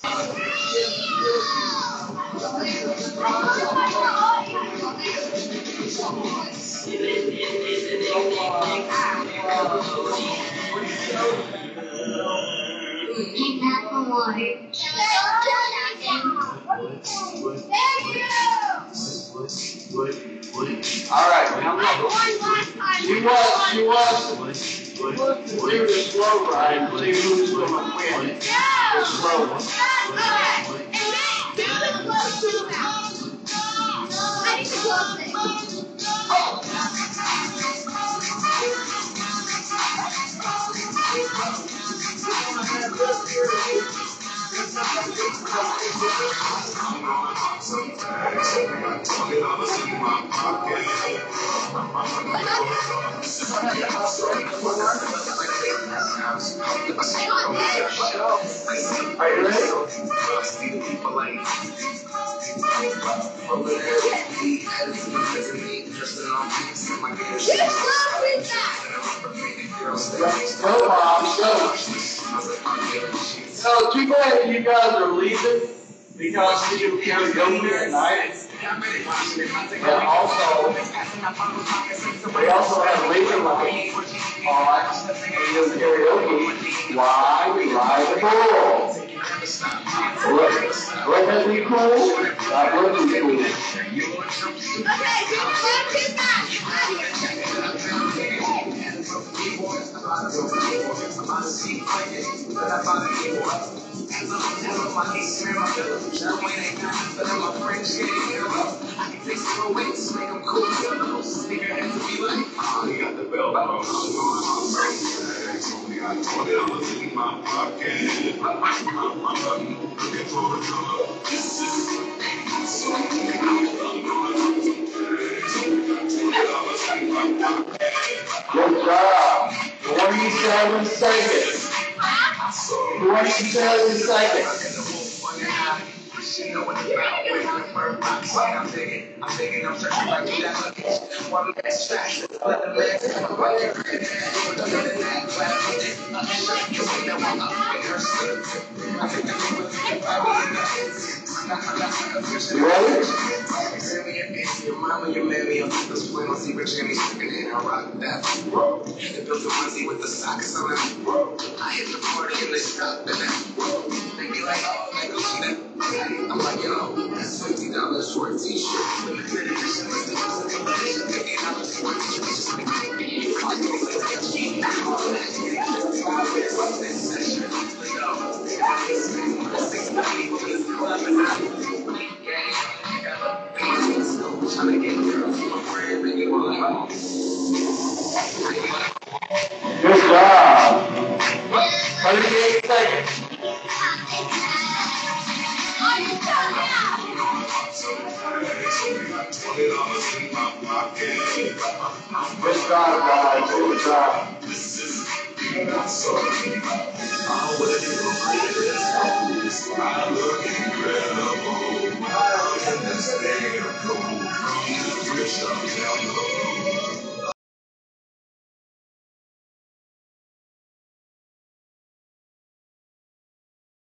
All right, she was to do the slow ride and see who's going to win the slow one. Are you ready? Go, Mom, go. So, too bad you guys are leaving because we do karaoke at night. And also, we also have laser lights on and do karaoke while we ride the bull. Wouldn't that be cool? That would be cool. Good job. 27 seconds. 27 seconds. You ready? Your mama, your mammy, I'm just playing on Secret Jimmy, sticking in and rock that. They built a onesie with the socks on it. I hit the party and they stopped at that. They be like, oh, like go see that. I'm like, yo, that's $50 for a t-shirt. Limited edition, like the $50 for a t-shirt. Just like, good job. 38 seconds. Good job, guys. Good job. I look incredible.